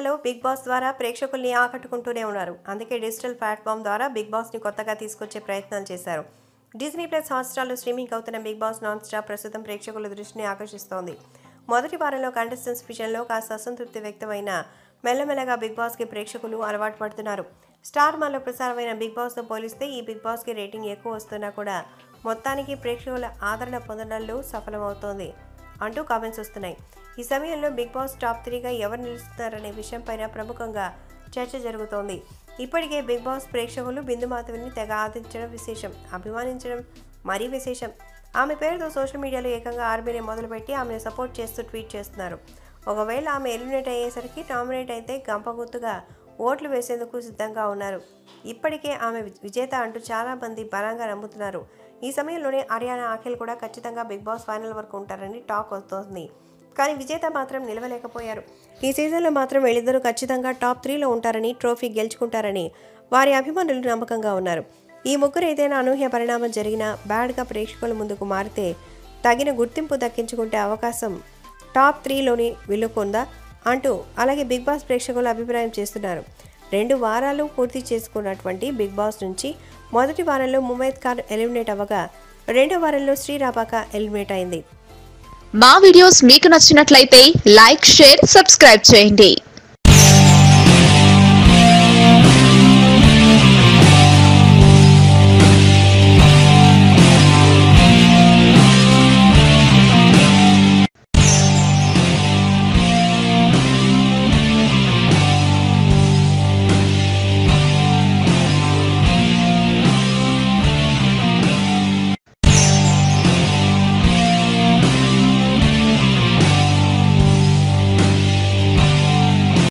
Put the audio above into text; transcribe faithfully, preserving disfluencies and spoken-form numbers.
నెలలో big boss ద్వారా ప్రేక్షకుల్ని ఆకట్టుకుంటూనే ఉన్నారు. అందుకే డిజిటల్ ప్లాట్ఫామ్ ద్వారా బిగ్ బాస్ని కొత్తగా తీసుకొచ్చే ప్రయత్నాలు చేశారు. డిజ్నీ ప్లస్ హాట్స్టార్లో స్ట్రీమింగ్ అవుతున్న బిగ్ బాస్ నాన్ స్టాప్ ప్రస్తుతం ప్రేక్షకుల దృష్టిని ఆకర్షిస్తోంది. మొదటి వారంలో కంటెస్టెంట్స్ విషయంలో కాస్త అసంతృప్తి వ్యక్తమైన మెల్లమెల్లగా బిగ్ బాస్కి ప్రేక్షకులు అలవాటు పడుతున్నారు. స్టార్ మాలో ప్రసారమైన బిగ్ బాస్తో పోలిస్తే ఈ బిగ్ బాస్కి రేటింగ్ ఎక్కువ వస్తున్నా కూడా మొత్తానికి ప్రేక్షకుల ఆదరణ పొందడంలో సఫలమవుతోంది అంటూ కామెంట్స్ వస్తున్నాయి. ఈ సమయంలో బిగ్ బాస్ టాప్ త్రీగా ఎవరు నిలుస్తున్నారనే విషయంపైన ప్రముఖంగా చర్చ జరుగుతోంది. ఇప్పటికే బిగ్ బాస్ ప్రేక్షకులు బిందు మాధవిని తెగ ఆదరించడం విశేషం, అభిమానించడం మరీ విశేషం. ఆమె పేరుతో సోషల్ మీడియాలో ఏకంగా ఆర్మీని మొదలుపెట్టి ఆమెను సపోర్ట్ చేస్తూ ట్వీట్ చేస్తున్నారు. ఒకవేళ ఆమె ఎలిమినేట్ అయ్యేసరికి నామినేట్ అయితే గంపగుత్తుగా ఓట్లు వేసేందుకు సిద్ధంగా ఉన్నారు. ఇప్పటికే ఆమె విజేత అంటూ చాలా మంది బలంగా నమ్ముతున్నారు. ఈ సమయంలోనే హర్యానా అఖిల్ కూడా ఖచ్చితంగా బిగ్ బాస్ ఫైనల్ వరకు ఉంటారని టాక్ వస్తోంది. కానీ విజేత మాత్రం నిలవలేకపోయారు. ఈ సీజన్లో మాత్రం వీళ్ళిద్దరూ ఖచ్చితంగా టాప్ త్రీలో ఉంటారని, ట్రోఫీ గెలుచుకుంటారని వారి అభిమానులు నమ్మకంగా ఉన్నారు. ఈ ముగ్గురు ఏదైనా అనూహ్య పరిణామం జరిగినా బ్యాడ్గా ప్రేక్షకుల ముందుకు మారితే తగిన గుర్తింపు దక్కించుకుంటే అవకాశం టాప్ త్రీలోని విలుకుందా అంటూ అలాగే బిగ్ బాస్ ప్రేక్షకులు అభిప్రాయం చేస్తున్నారు. రెండు వారాలు పూర్తి చేసుకున్నటువంటి బిగ్ బాస్ నుంచి మొదటి వారంలో ముమైత్ ఖాన్ ఎలిమినేట్ అవ్వగా రెండో వారంలో శ్రీరాపాక ఎలిమినేట్ అయింది. మా వీడియోస్ మీకు నచ్చినట్లయితే లైక్, షేర్, సబ్స్క్రైబ్ చేయండి.